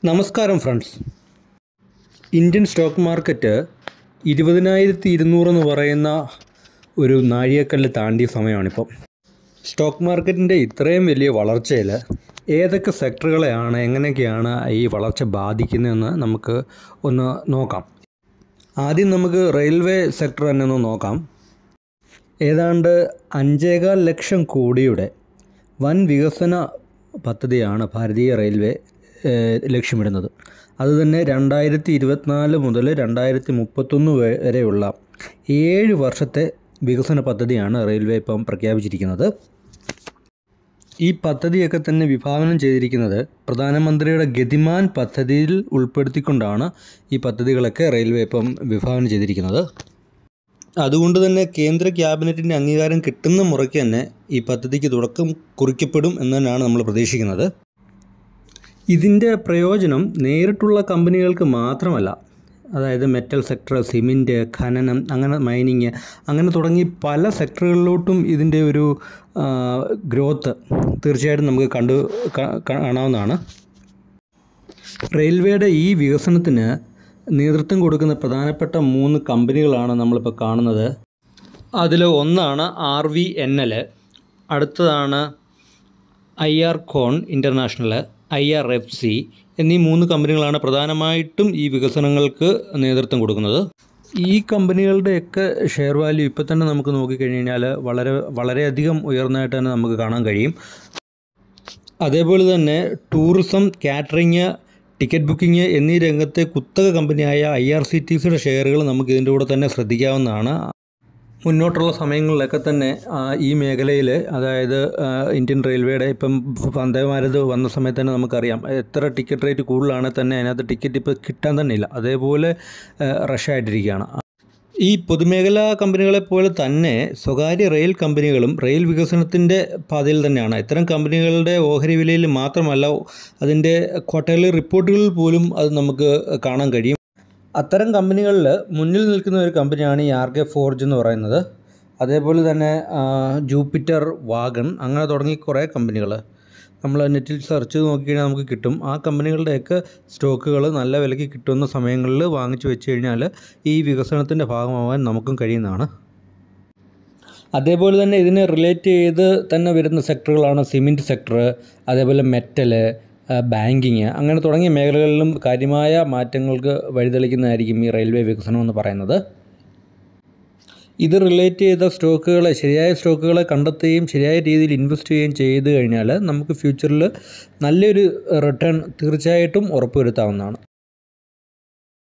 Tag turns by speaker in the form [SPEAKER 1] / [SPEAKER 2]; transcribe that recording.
[SPEAKER 1] നമസ്കാരം friends. Indian stock market 20,200 എന്ന് പറയുന്ന ഒരു നാഴികക്കല്ല് താണ്ടിയ സമയമാണിപ്പോൾ. സ്റ്റോക്ക് മാർക്കറ്റിൻ്റെ ഇത്രയും വലിയ വളർച്ചയിൽ ഏതൊക്കെ സെക്ടറുകളെയാണ് എങ്ങനെയൊക്കെയാണ് ഈ വളർച്ച ബാധിക്കുന്നതെന്ന് നമുക്ക് ഒന്ന് നോക്കാം. ആദ്യം നമുക്ക് റെയിൽവേ സെക്ടർ തന്നെ ഒന്ന് നോക്കാം. ഏതാണ്ട് 5.25 ലക്ഷം കോടിയുടെ വൻ വികസന പദ്ധതിയാണ് ഭാരതീയ റെയിൽവേ ലക്ഷ്യമിടുന്നത്. അതുതന്നെ 2024 മുതൽ 2031 വരെയുള്ള 7 വർഷത്തെ വികസന പദ്ധതിയാണ് റെയിൽവേ ഇപ്പം പ്രഖ്യാപിച്ചിരിക്കുന്നത്. ഈ പദ്ധതിയൊക്കെ തന്നെ വിഭാവനം ചെയ്തിരിക്കുന്നത് പ്രധാനമന്ത്രിയുടെ ഗതിമാൻ പദ്ധതിയിൽ ഉൾപ്പെടുത്തിക്കൊണ്ടാണ് ഈ പദ്ധതികളൊക്കെ റെയിൽവേ ഇപ്പം വിഭാവനം ചെയ്തിരിക്കുന്നത്. അതുകൊണ്ട് തന്നെ കേന്ദ്ര ക്യാബിനറ്റിൻ്റെ അംഗീകാരം കിട്ടുന്ന മുറയ്ക്ക് തന്നെ ഈ പദ്ധതിക്ക് തുടക്കം കുറിക്കപ്പെടും എന്ന് തന്നെയാണ് നമ്മൾ പ്രതീക്ഷിക്കുന്നത്. ഇതിൻ്റെ പ്രയോജനം നേരിട്ടുള്ള കമ്പനികൾക്ക് മാത്രമല്ല, അതായത് മെറ്റൽ സെക്ടർ, സിമൻറ്റ്, ഖനനം, അങ്ങനെ മൈനിങ്, അങ്ങനെ തുടങ്ങി പല സെക്ടറുകളിലോട്ടും ഇതിൻ്റെ ഒരു ഗ്രോത്ത് തീർച്ചയായിട്ടും നമുക്ക് കാണാവുന്നതാണ്. റെയിൽവേയുടെ ഈ വികസനത്തിന് നേതൃത്വം കൊടുക്കുന്ന പ്രധാനപ്പെട്ട 3 കമ്പനികളാണ് നമ്മളിപ്പോൾ കാണുന്നത്. അതിൽ ഒന്നാണ് RVNL, അടുത്തതാണ് IR Con International, IRFC എന്നീ 3 കമ്പനികളാണ് പ്രധാനമായിട്ടും ഈ വികസനങ്ങൾക്ക് നേതൃത്വം കൊടുക്കുന്നത്. ഈ കമ്പനികളുടെയൊക്കെ ഷെയർ വാല്യൂ ഇപ്പോൾ തന്നെ നമുക്ക് നോക്കിക്കഴിഞ്ഞാൽ വളരെയധികം ഉയർന്നതായിട്ട് തന്നെ നമുക്ക് കാണാൻ കഴിയും. അതേപോലെ തന്നെ ടൂറിസം, കാറ്ററിങ്, ടിക്കറ്റ് ബുക്കിംഗ് എന്നീ രംഗത്തെ കുത്തക കമ്പനിയായ IRCTCയുടെ ഷെയറുകൾ നമുക്ക് ഇതിൻ്റെ കൂടെ തന്നെ ശ്രദ്ധിക്കാവുന്നതാണ്. മുന്നോട്ടുള്ള സമയങ്ങളിലൊക്കെ തന്നെ ഈ മേഖലയിൽ, അതായത് ഇന്ത്യൻ റെയിൽവേയുടെ ഇപ്പം വന്ദേ ഭാരത് വന്ന സമയത്ത് തന്നെ നമുക്കറിയാം എത്ര ടിക്കറ്റ് റേറ്റ് കൂടുതലാണെങ്കിൽ തന്നെ അതിനകത്ത് ടിക്കറ്റ് ഇപ്പോൾ കിട്ടാൻ തന്നെ ഇല്ല, അതേപോലെ റഷായിട്ടിരിക്കുകയാണ്. ഈ പൊതുമേഖലാ കമ്പനികളെപ്പോലെ തന്നെ സ്വകാര്യ റെയിൽ കമ്പനികളും റെയിൽ വികസനത്തിൻ്റെ പാതയിൽ തന്നെയാണ്. ഇത്തരം കമ്പനികളുടെ ഓഹരി വിലയിൽ മാത്രമല്ല, അതിൻ്റെ ക്വാർട്ടർലി റിപ്പോർട്ടുകളിൽ പോലും അത് നമുക്ക് കാണാൻ കഴിയും. അത്തരം കമ്പനികളിൽ മുന്നിൽ നിൽക്കുന്ന ഒരു കമ്പനിയാണ് ഈ RK Forge എന്ന് പറയുന്നത്. അതേപോലെ തന്നെ ജൂപ്പിറ്റർ, വാഗൺ, അങ്ങനെ തുടങ്ങി കുറേ കമ്പനികൾ നമ്മൾ നെറ്റിൽ സെർച്ച് ചെയ്ത് നോക്കിക്കഴിഞ്ഞാൽ നമുക്ക് കിട്ടും. ആ കമ്പനികളുടെയൊക്കെ സ്റ്റോക്കുകൾ നല്ല വിലയ്ക്ക് കിട്ടുന്ന സമയങ്ങളിൽ വാങ്ങിച്ചു വെച്ച് കഴിഞ്ഞാൽ ഈ വികസനത്തിൻ്റെ ഭാഗമാവാൻ നമുക്കും കഴിയുന്നതാണ്. അതേപോലെ തന്നെ ഇതിനെ റിലേറ്റ് ചെയ്ത് തന്നെ വരുന്ന സെക്ടറുകളാണ് സിമൻറ്റ് സെക്ടർ, അതേപോലെ മെറ്റൽ, ബാങ്കിങ്, അങ്ങനെ തുടങ്ങിയ മേഖലകളിലും കാര്യമായ മാറ്റങ്ങൾക്ക് വഴിതെളിക്കുന്നതായിരിക്കും ഈ റെയിൽവേ വികസനം എന്ന് പറയുന്നത്. ഇത് റിലേറ്റ് ചെയ്ത ശരിയായ സ്റ്റോക്കുകളെ കണ്ടെത്തുകയും ശരിയായ രീതിയിൽ ഇൻവെസ്റ്റ് ചെയ്യുകയും ചെയ്ത് കഴിഞ്ഞാൽ നമുക്ക് ഫ്യൂച്ചറിൽ നല്ലൊരു റിട്ടേൺ തീർച്ചയായിട്ടും ഉറപ്പുവരുത്താവുന്നതാണ്.